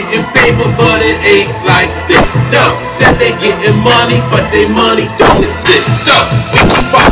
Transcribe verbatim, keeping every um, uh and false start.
getting paper, but it ain't like this. No, said they getting money, but they money don't exist. So we keep our